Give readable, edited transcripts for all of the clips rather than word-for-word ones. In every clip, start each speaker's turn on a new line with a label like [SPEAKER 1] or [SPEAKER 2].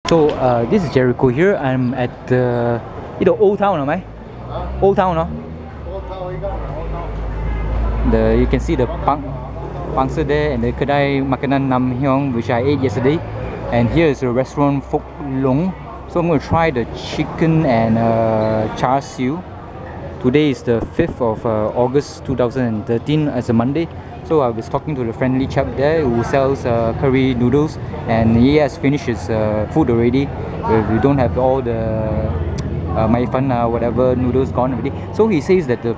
[SPEAKER 1] So this is Jericho here. I'm at the Old Town, am I? Old Town, no? You can see the Pangsa there and the Kedai Makanan Nam Hyong, which I ate yesterday. And here is the restaurant Phok Long. So I'm going to try the chicken and char siu. Today is the 5th of August 2013 as a Monday. So I was talking to the friendly chap there who sells curry noodles, and he has finished his food already. We don't have all the Mai Fan whatever noodles gone already. So he says that the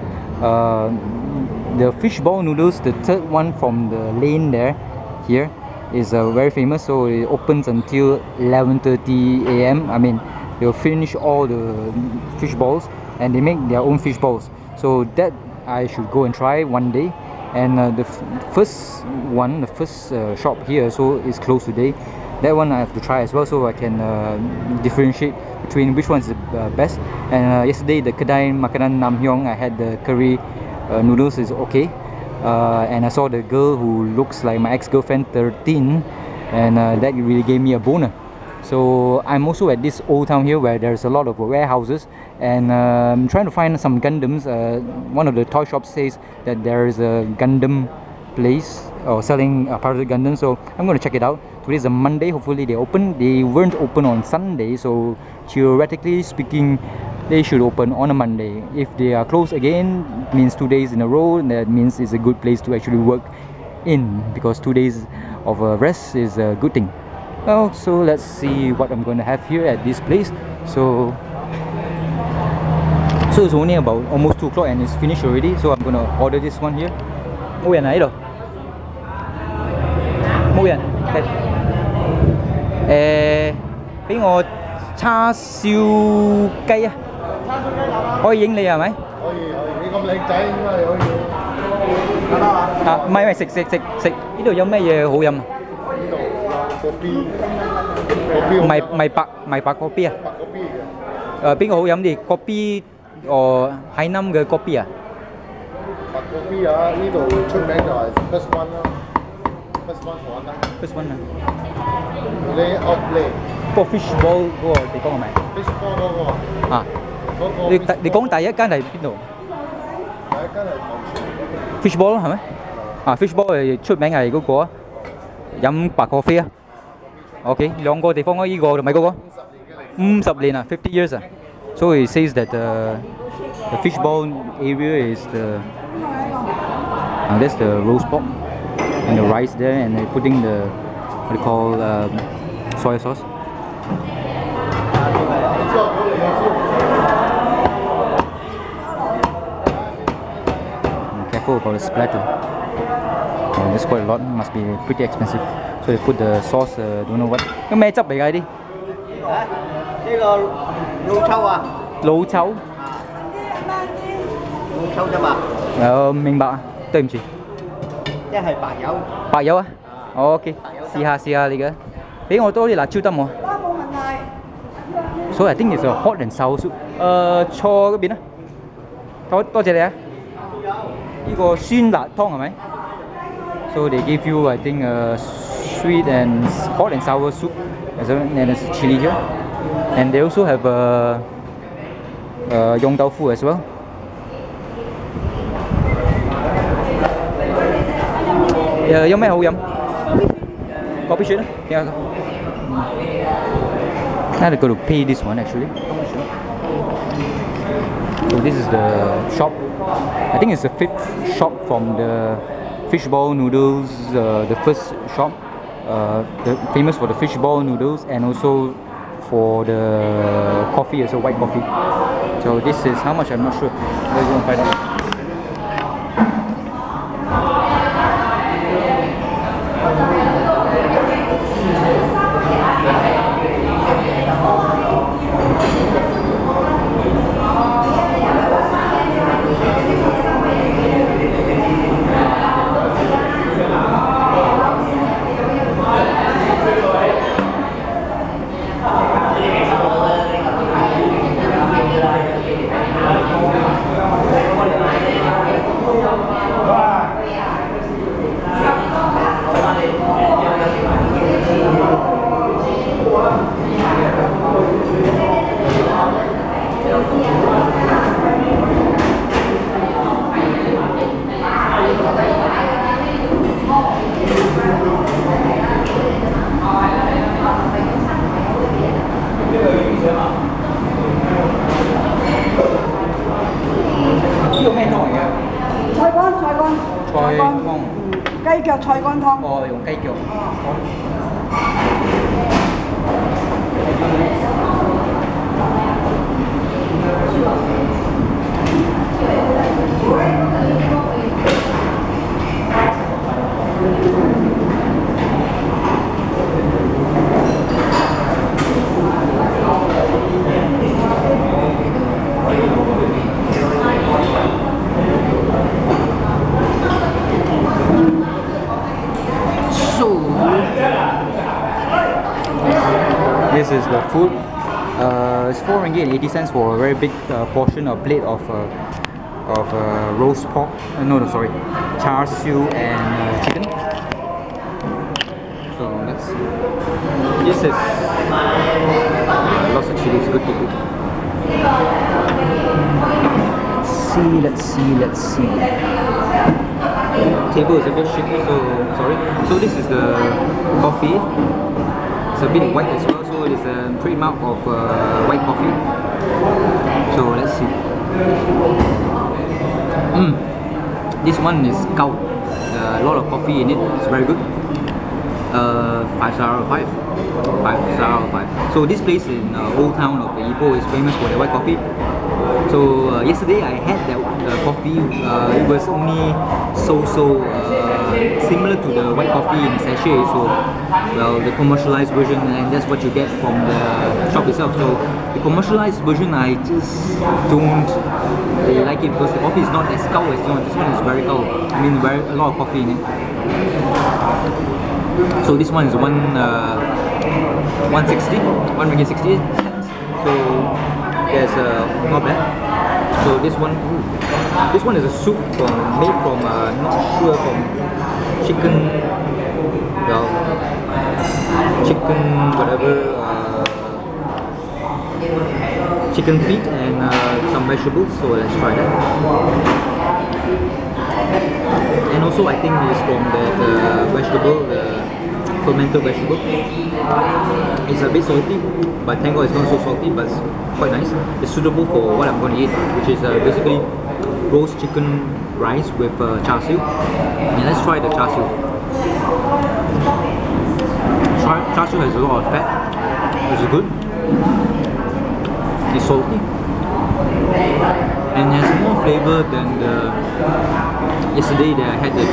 [SPEAKER 1] fishball noodles, the third one from the lane there, here, is very famous. So it opens until 11:30 AM. I mean, they'll finish all the fish balls and they make their own fish balls. So that I should go and try one day. And the first shop here so is closed today. That one I have to try as well, so I can differentiate between which one is the best. And yesterday the Kedai Makanan Nam Hyong, I had the curry noodles, is okay. And I saw the girl who looks like my ex-girlfriend 13, and that really gave me a boner. So I'm also at this old town here where there's a lot of warehouses, and I'm trying to find some Gundams. One of the toy shops says that there is a Gundam place or selling a part of the Gundam, so I'm going to check it out. Today is a Monday. Hopefully they open. They weren't open on Sunday, so theoretically speaking they should open on a Monday. If they are closed again, means 2 days in a row, that means it's a good place to actually work in, because 2 days of rest is a good thing. Well, so let's see what I'm going to have here at this place. So it's only about almost 2 o'clock and it's finished already. So I'm going to order this one here. Mua yan này rồi. Mua yan.俾我叉燒雞啊。可以影你係咪？可以，你咁靚仔應該你可以。啊，唔係食，呢度有咩嘢好飲啊？咪白kopi啊？邊個好飲啲？kopi海南嘅kopi啊？白kopi啊，呢度出名就係 first one 咯 ，first one 好啊 ，first one 啊。你 outlet 個 fish ball 嗰個地方係咪 ？fish ball 嗰個啊？你講第一間係邊度？第一間係 fish ball 咯，係咪？啊 fish ball 係出名係嗰個啊，飲白咖啡啊。OK， 兩個地方啊，依個同埋嗰個50年啊 ，50 years 啊。So it says that the fishball area is that's the roast pork and the rice there, and they're putting the what they call soy sauce. Careful about the splatter. There's quite a lot. Must be pretty expensive. So they put the sauce. Don't know what. Cái咩汁嚟㗎呢啲？呢個老抽啊。老抽。老抽啫嘛。明白啊，對唔住。即係白油。白油啊？OK， 試下你嘅。俾我多啲辣椒得冇？冇問題。So I think it's a hot and sour soup。錯嗰邊啊。多謝你啊。呢個酸辣湯係咪？So they give you, I think, sweet and hot and sour soup, and there's chili here, and they also have yong tau fu as well. Yeah, 有咩好飲？Coffee shake? Yeah. Now they're going to pay this one actually. So this is the shop. I think it's the 5th shop from the fishball noodles, the first shop, famous for the fishball noodles and also for the coffee, also white coffee. So this is how much, I'm not sure. Let's go and find out. 用咩湯嚟嘅？
[SPEAKER 2] 菜乾，菜乾，
[SPEAKER 1] 菜乾
[SPEAKER 2] 雞腳菜乾湯。
[SPEAKER 1] 哦，用雞腳。This is the food. It's 4 ringgit and 80 cents for a very big portion, a plate of roast pork. No, sorry, char siu and chicken. So let's see. This is lots of chili. It's good to eat. Let's see. Table is a bit shaky, so sorry. So this is the coffee. It's a bit white as well, so it is a trademark of white coffee. So let's see. This one is Gao. A lot of coffee in it. It's very good. 5 star out of 5. 5 star out of 5. So this place in Old Town of Ipoh is famous for their white coffee. So yesterday I had that coffee. It was only so similar to the white coffee in a sachet. So well, the commercialized version, and that's what you get from the shop itself. So the commercialized version, I just don't really like it because the coffee is not as gao as this one. This one is very gao. I mean, a lot of coffee in it. So this one is 160, 1 ringgit 60 cents. So there's not bad. So this one is a soup made from not sure, from chicken, well, chicken whatever, chicken feet and some vegetables. So let's try that. And also I think it's from that vegetable, the fermented vegetable. It's a bit salty, but thank God it's not so salty, but it's quite nice. It's suitable for what I'm going to eat, which is basically roast chicken rice with char siu. And let's try the char siu. Char siu has a lot of fat, which is good. It's salty and has more flavor than the yesterday that I had the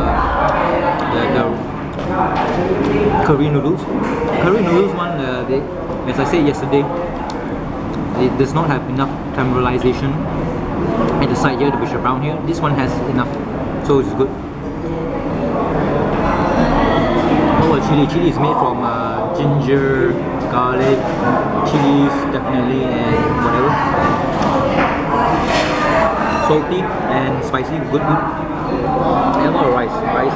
[SPEAKER 1] curry noodles. Curry noodles one, as I said yesterday, it does not have enough caramelization at the side here, which is brown here. This one has enough, so it's good. Oh, chili is made from ginger, garlic, chilies definitely, and whatever. Salty and spicy, good. And more rice. Rice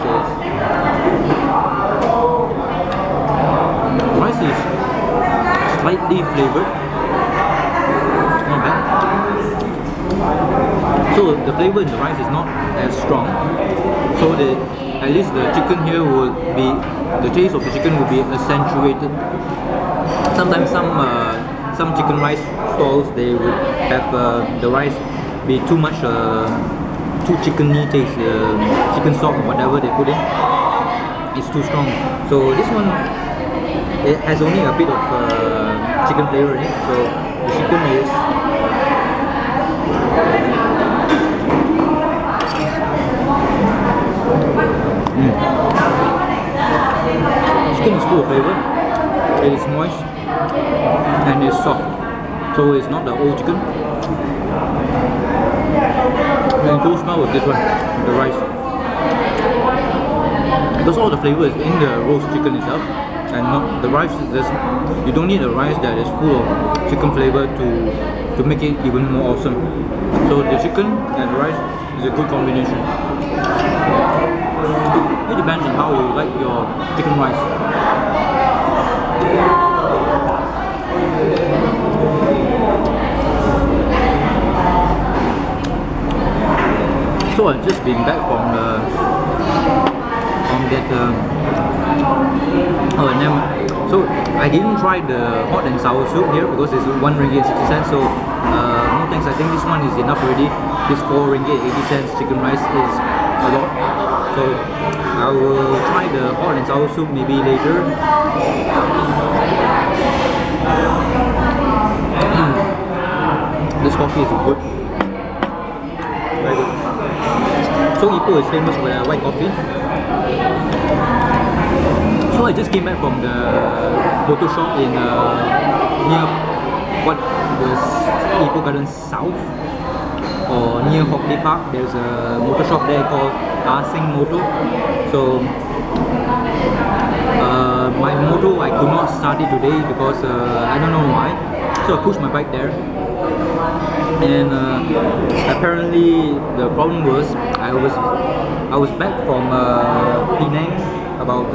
[SPEAKER 1] is slightly flavored. Not bad. So the flavor in the rice is not as strong. So at least the chicken here will be, the taste of the chicken will be accentuated. Sometimes some chicken rice stalls, they would have the rice be too much, too chickeny taste, chicken stock or whatever they put in, it's too strong. So this one, it has only a bit of chicken flavor in it. So the chicken is chicken is full of flavor. It is moist and it's soft. So it's not the old chicken. And go smell with this one, the rice. Because all the flavor is in the roast chicken itself, and not the rice. You don't need a rice that is full of chicken flavor to make it even more awesome. So the chicken and the rice is a good combination. It depends on how you like your chicken rice. So I've just been back from that so I didn't try the hot and sour soup here because it's 1 ringgit and 60 cents. So no thanks. I think this one is enough already. This 4 ringgit 80 cents chicken rice is a lot. So I will try the hot and sour soup maybe later. This coffee is good. Very good. So Ipoh is famous for their white coffee. So I just came back from the motor shop in near what was Ipoh Garden South or near Hockey Park. There's a motor shop there called Sing Motor. So my motor I could not start it today because I don't know why. So I pushed my bike there. And apparently the problem was I was back from Penang about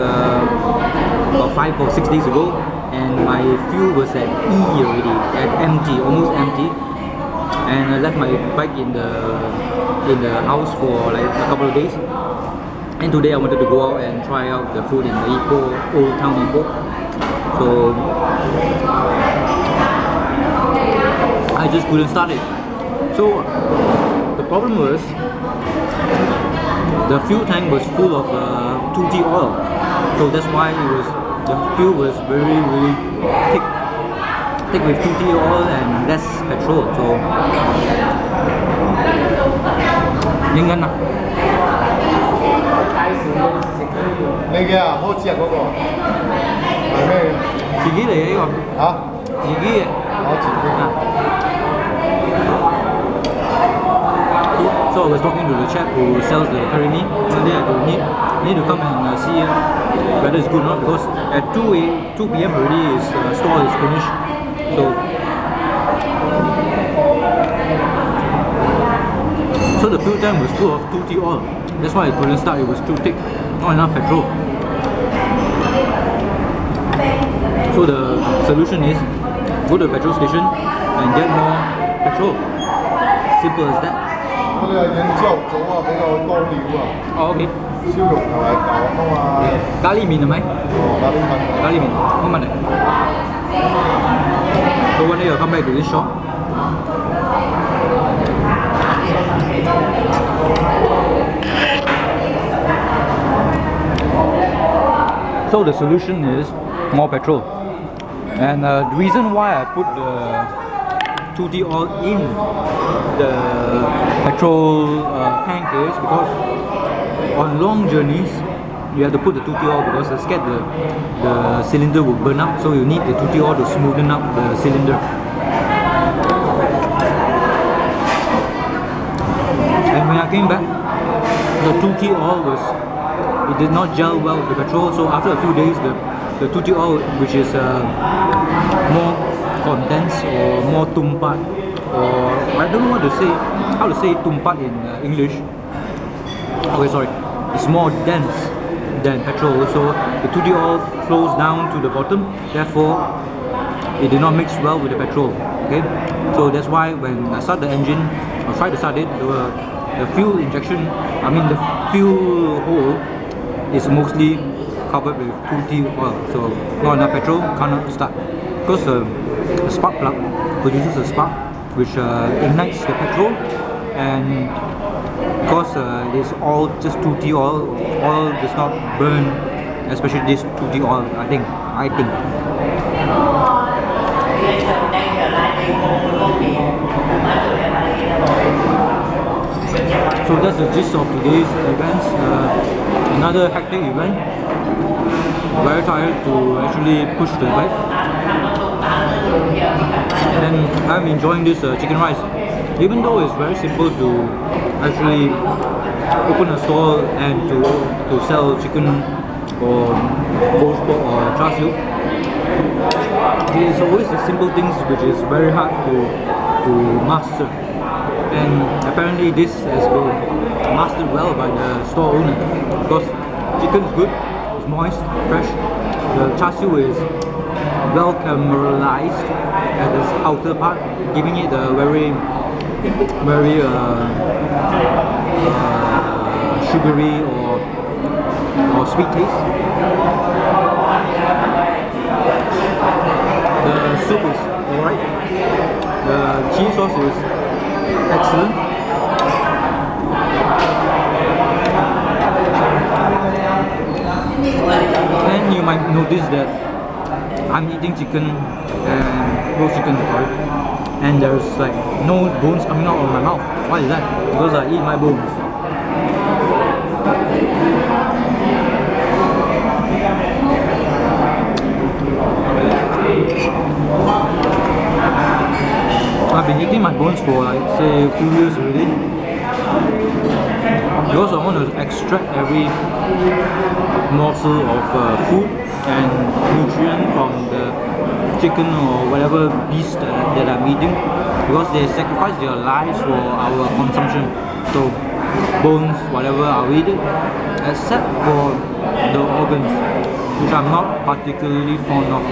[SPEAKER 1] 5 or 6 days ago, and my fuel was at E already, at empty, almost empty, and I left my bike in the house for like a couple of days. And today I wanted to go out and try out the food in the Ipoh, Old Town Ipoh. So I just couldn't start it. So the problem was the fuel tank was full of 2T oil. So that's why the fuel was really thick with 2T oil and less petrol. So Nên à?
[SPEAKER 3] 你嘅啊，好似啊嗰個係咩？
[SPEAKER 1] 自己嚟嘅呢個
[SPEAKER 3] 嚇？
[SPEAKER 1] 自己嘅。
[SPEAKER 3] 我自己。
[SPEAKER 1] So I was talking to the chap who sells the curry meat. One day I need to come and see whether it's good or not, because at 2 p.m. already his store is finished. So the fuel tank was full of 2T oil. That's why it couldn't start. It was too thick, not enough petrol. So the solution is go to the petrol station and get more petrol. Simple as that.
[SPEAKER 3] 我哋係影朝頭早啊，比較多料啊。
[SPEAKER 1] Oh, okay.
[SPEAKER 3] 燒肉同埋豆啊嘛。
[SPEAKER 1] 咖喱麵係咪？
[SPEAKER 3] 哦，咖喱粉。
[SPEAKER 1] 咖喱麵，冇問題。So one day I'll come back to this shop. So the solution is more petrol, and the reason why I put the 2T oil in the petrol tank is because on long journeys you have to put the 2T oil because they're scared the cylinder will burn up, so you need the 2T oil to smoothen up the cylinder. And when I came back, the 2T oil it did not gel well with the petrol, so after a few days the 2T oil, which is more condensed or more tumpat, or I don't know how to say tumpat in English. Okay, sorry, it's more dense than petrol, so the 2T oil flows down to the bottom, therefore it did not mix well with the petrol. Okay, so that's why when I start the engine or try to start it, the fuel injection, the fuel hole is mostly covered with 2T oil, so not enough petrol, cannot start. Because the spark plug produces a spark which ignites the petrol, and because it's all just 2T oil does not burn, especially this 2T oil, I think. So that's the gist of today's events. Another hectic event. Very tired to actually push the bike. And I'm enjoying this chicken rice. Even though it's very simple to actually open a store and to sell chicken or roast pork or char siu, it's always the simple things which is very hard to master. And apparently this has been mastered well by the store owner, because chicken is good, it's moist, fresh. The char siu is well caramelized at the outer part, giving it a very very sugary or sweet taste. The soup is alright. The cheese sauce is excellent. And you might notice that I'm eating chicken and roast chicken curry, and there's like no bones coming out of my mouth. Why is that? Because I eat my bones. I've been eating my bones for like say a few years already, because I want to extract every morsel of food and nutrient from the chicken or whatever beast that I'm eating, because they sacrifice their lives for our consumption. So bones, whatever, I'll eat it, except for the organs, which I'm not particularly fond of.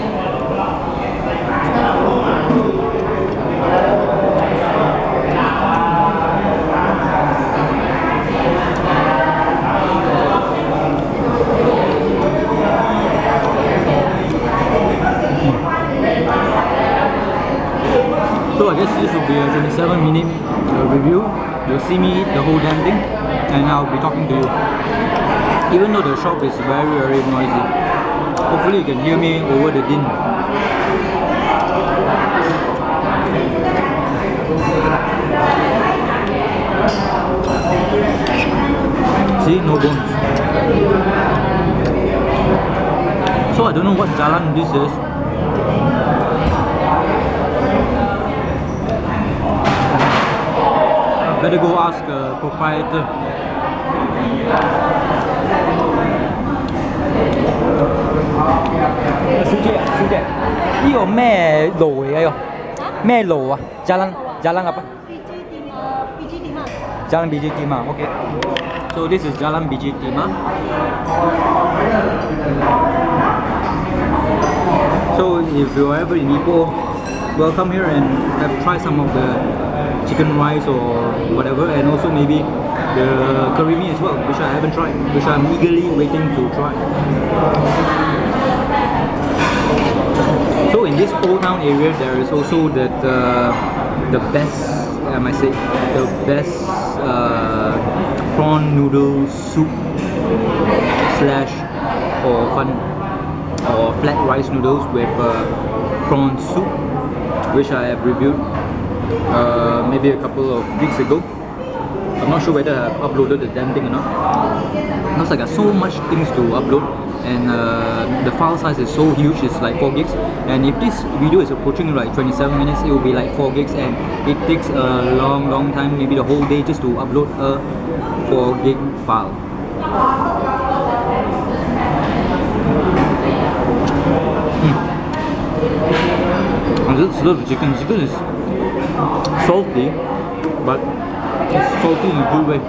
[SPEAKER 1] So I guess this will be a 27-minute review. You'll see me eat the whole damn thing, and I'll be talking to you. Even though the shop is very noisy, hopefully you can hear me over the din. See, no bones. So I don't know what jalan this is. Better go ask the proprietor. Sư chị, này có咩路嚟嘅？咩路啊？Jalan apa? Jalan Biji Timah. Okay. So this is Jalan Biji Timah. So if you're ever in Ipoh, well, come here and try some of the chicken rice or whatever, and also maybe the curry mee as well, which I haven't tried, which I'm eagerly waiting to try. So in this Old Town area, there is also that the best, I might say, the best prawn noodle soup slash or flat rice noodles with prawn soup, which I have reviewed maybe a couple of weeks ago. I'm not sure whether I've uploaded the damn thing or not, because I got so much things to upload, and the file size is so huge, it's like 4 gigs, and if this video is approaching like 27 minutes, it will be like 4 gigs, and it takes a long time, maybe the whole day, just to upload a 4 gig file. I just love the chicken. Chicken is salty, but it's salty in a good way.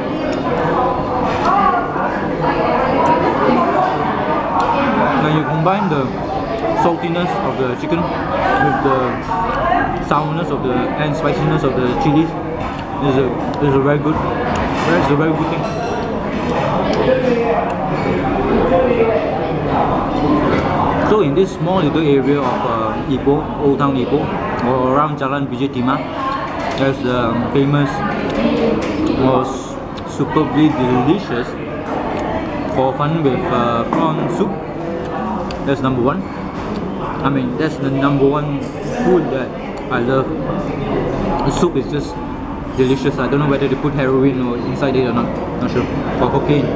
[SPEAKER 1] Now you combine the saltiness of the chicken with the sourness of the and spiciness of the chilies. Is a very good. It's a very good thing. So in this small little area of Ipoh, Old Town Ipoh, or around Jalan Biji Timah, there's the famous, was superbly delicious hor fun with prawn soup. That's number one. I mean, that's the number one food that I love. The soup is just delicious. I don't know whether they put heroin or inside it or not. Not sure. Or cocaine.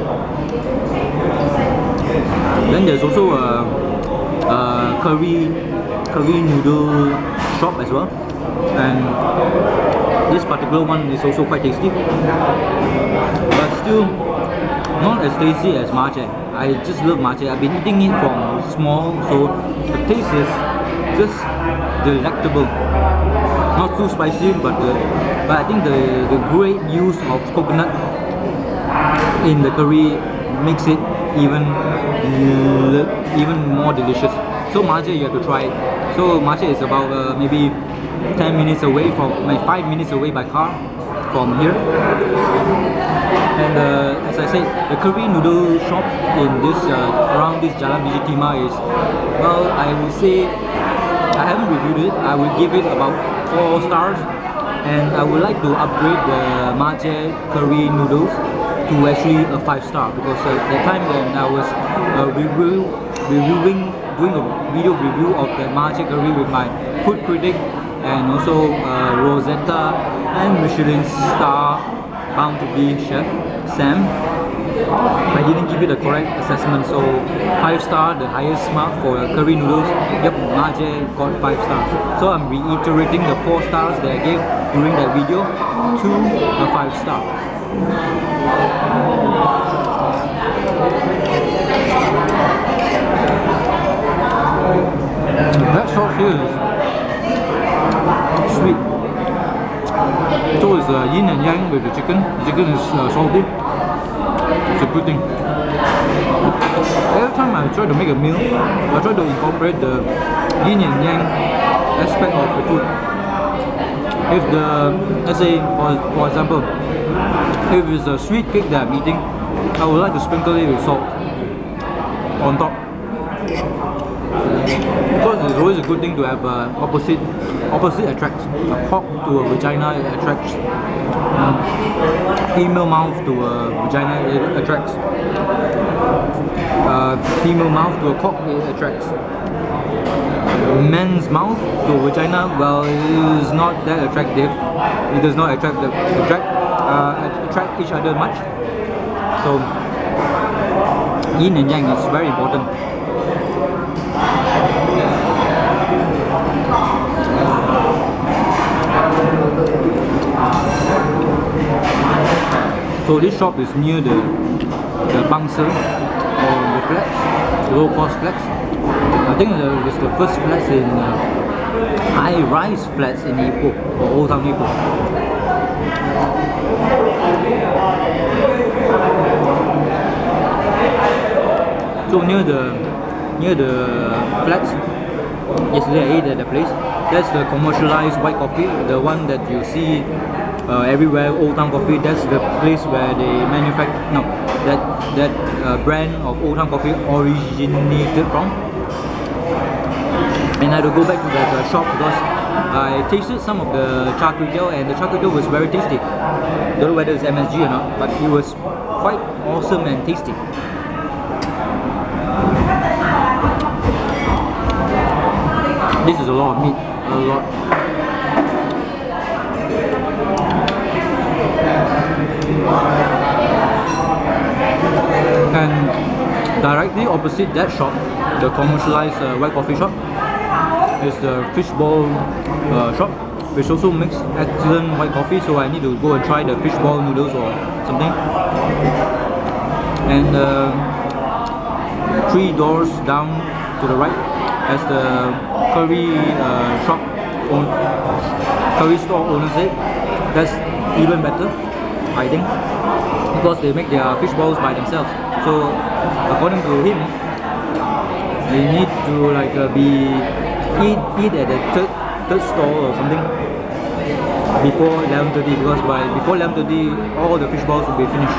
[SPEAKER 1] Then there's also a curry noodle shop as well, and this particular one is also quite tasty, but still not as tasty as Mache. I just love Mache. I've been eating it from small, so the taste is just delectable. Not too spicy, but I think the great use of coconut in the curry makes it even more delicious. So Mache, you have to try it. So So Marche is about maybe 10 minutes away from, 5 minutes away by car from here. And as I said, the curry noodle shop in this around this Jalan Biji Timah is, well, I would say, I haven't reviewed it. I will give it about 4 stars, and I would like to upgrade the Marche curry noodles to actually a 5-star, because the time when I was doing a video review of the Marche curry with my food critic and also Rosetta and Michelin star bound to be chef Sam, I didn't give it a correct assessment. So 5-star, the highest mark for curry noodles. Yep, Marche got 5 stars. So I'm reiterating the 4 stars that I gave during that video to a 5-star. That sauce here is sweet. So it's yin and yang with the chicken. The chicken is salty. It's a good thing. Every time I try to make a meal, I try to incorporate the yin and yang aspect of the food. If let's say for example, if it's a sweet cake that I'm eating, I would like to sprinkle it with salt on top. Because it's always a good thing to have opposite attracts. A cock to a vagina, it attracts. Female mouth to a vagina, it attracts. Female mouth to a cock, it attracts. Men's mouth to a vagina, well, it is not that attractive. It does not attract each other much. So yin and yang is very important. So this shop is near the Bangsar, or the flats, the low cost flats. I think it's the first flats in high-rise flats in Ipoh, or Old Town Ipoh. So near the flats, yesterday I ate at the place. That's the commercialized white coffee, the one that you see everywhere, Old Town Coffee. That's the place where they manufacture, no, that brand of Old Town Coffee originated from. And I had to go back to that shop because I tasted some of the char kway teow, and the char kway teow was very tasty. Don't know whether it's MSG or not, but it was quite awesome and tasty. This is a lot of meat, a lot. And directly opposite that shop, the commercialized white coffee shop, is the fishball shop, which also makes excellent white coffee. So I need to go and try the fishball noodles or something. And 3 doors down to the right as the curry curry store owner said, that's even better, I think, because they make their fish balls by themselves. So according to him, they need to like eat at the third stall or something before 11:30, because before 11:30 all the fish balls will be finished.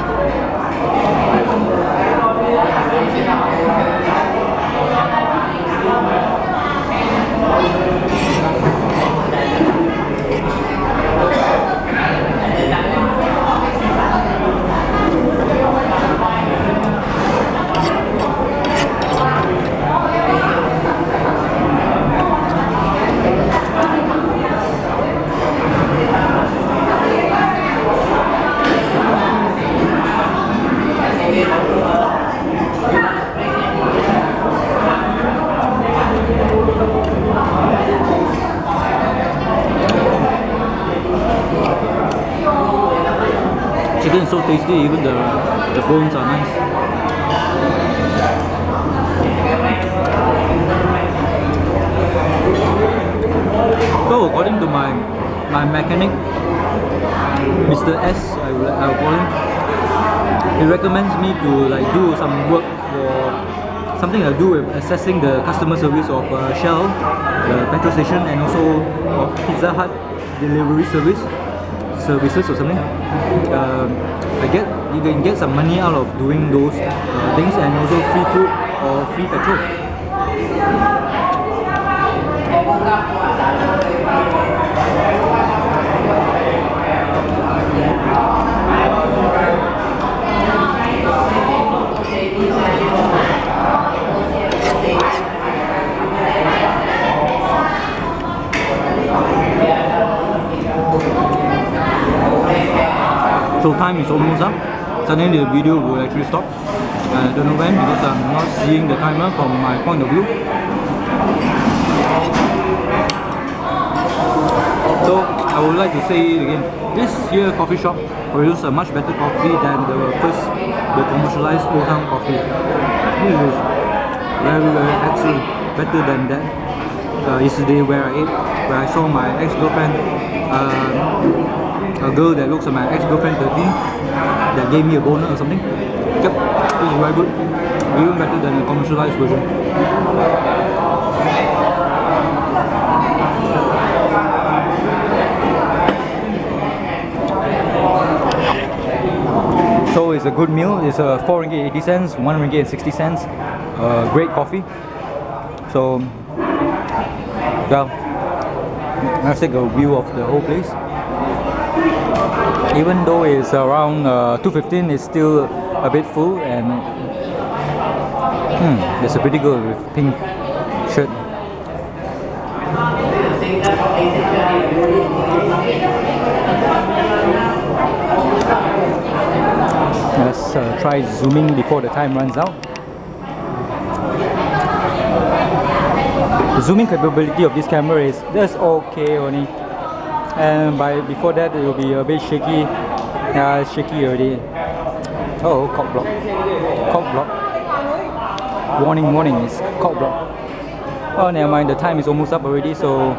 [SPEAKER 1] Chicken is so tasty, even the bones are nice. So according to my mechanic, Mr. S, I'll call him, he recommends me to like do some work for something to do with assessing the customer service of Shell, the petrol station, and also of Pizza Hut delivery services or something. You can get some money out of doing those things, and also free food or free petrol. So time is almost up. Suddenly the video will actually stop. I don't know when, because I'm not seeing the timer from my point of view. So I would like to say it again, this here coffee shop produces a much better coffee than the commercialized Old Town coffee. This is very excellent, better than that yesterday where I saw my ex-girlfriend, a girl that looks like my ex-girlfriend 13, that gave me a boner or something. Yep, this is very good, even better than the commercialized version. So it's a good meal. It's a 4 ringgit 80 cents, 1 ringgit 60 cents. Great coffee. So, well, let's take a view of the whole place. Even though it's around 2:15, it's still a bit full, and there's a pretty girl with pink shirt. Let's try zooming before the time runs out. The zooming capability of this camera is just okay only, and before that it will be a bit shaky. It's shaky already. Oh, cock block. Cock block. Warning, it's cock block. Oh, never mind, the time is almost up already, so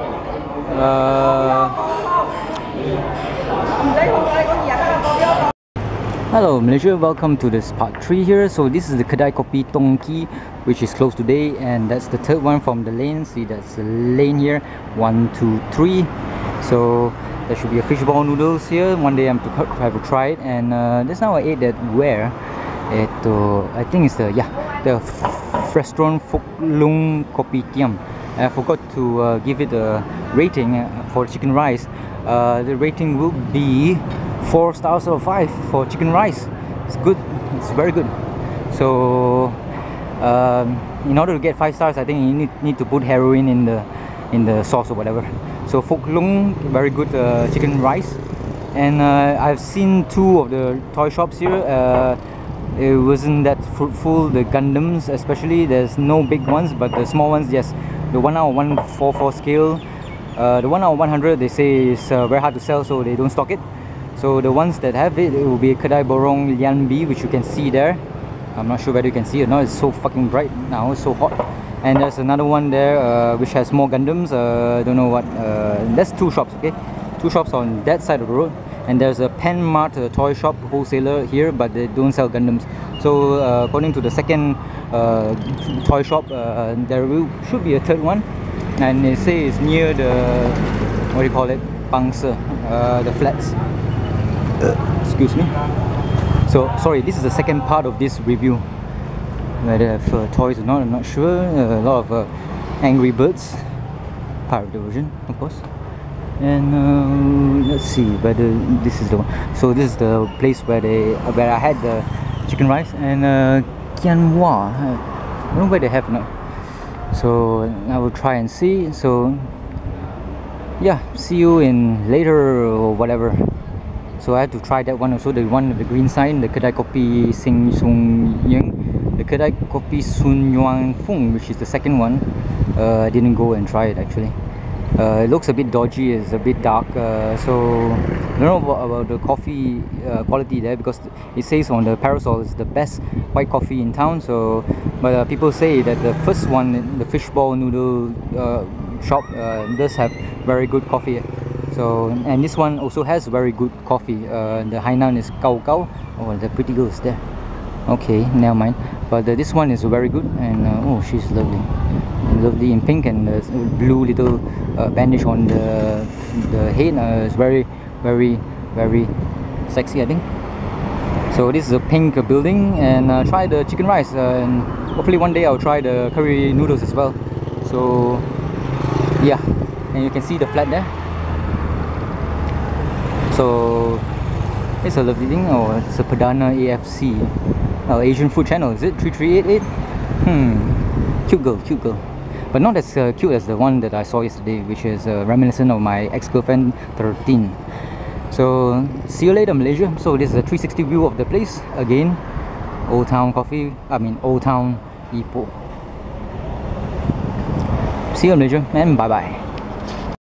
[SPEAKER 1] hello Malaysia, welcome to this part 3 here. So this is the Kedai Kopi Tongki, which is closed today, and that's the third one from the lane. See, that's the lane here, 1, 2, 3. So there should be a fishball noodles here. One day I'm to have a try it. And just now I ate that where I think it's the restaurant Phok Lung Kopitiam. I forgot to give it a rating for chicken rice. The rating will be 4 stars out of 5 for chicken rice. It's good, it's very good. So in order to get 5 stars, I think you need to put heroin in the sauce or whatever. So Phok Lung, very good chicken rice. And I've seen 2 of the toy shops here. It wasn't that fruitful. The Gundams especially, there's no big ones, but the small ones, yes. The 1 out of 144 scale, the 1 out of 100 they say is very hard to sell, so they don't stock it. So the ones that have it, it will be Kedai Borong Lian Bi, which you can see there. I'm not sure whether you can see it or not. It's so fucking bright now, it's so hot. And there's another one there which has more Gundams. Don't know what. That's 2 shops, okay? 2 shops on that side of the road. And there's a Pen Mart toy shop wholesaler here, but they don't sell Gundams. So according to the second toy shop, there should be a third one, and they say it's near the, what do you call it, Bangsa, the flats. Excuse me. So sorry, this is the second part of this review. Whether they have toys or not, I'm not sure. A lot of Angry Birds, part of the version, of course. And let's see whether this is the one. So this is the place where I had the chicken rice, and Kianhua, I don't know where they have or not. So I will try and see. So yeah, see you in later or whatever. So I had to try that one also, the one with the green sign, the Kedai Kopi Sing Sung Yang, the Kedai Kopi Sun Yuan Fung, which is the second one. I didn't go and try it actually. It looks a bit dodgy, it's a bit dark, so I don't know about the coffee quality there, because it says on the parasol it's the best white coffee in town. So but people say that the first one, the fishball noodle shop, does have very good coffee. So, and this one also has very good coffee. The Hainan is Gao Gao. Oh, the pretty girls there. Okay, never mind. But this one is very good, and oh, she's lovely in pink, and blue little bandage on the head. It's very sexy, I think. So this is a pink building, and try the chicken rice, and hopefully one day I'll try the curry noodles as well. So yeah, and you can see the flat there. So it's a lovely thing. Oh, it's a Perdana AFC, Asian Food Channel. Is it 3388? Cute girl, but not as cute as the one that I saw yesterday, which is reminiscent of my ex-girlfriend 13. So see you later, Malaysia. So this is a 360 view of the place again. Old Town Coffee, Old Town Ipoh. See you, Malaysia, and bye bye.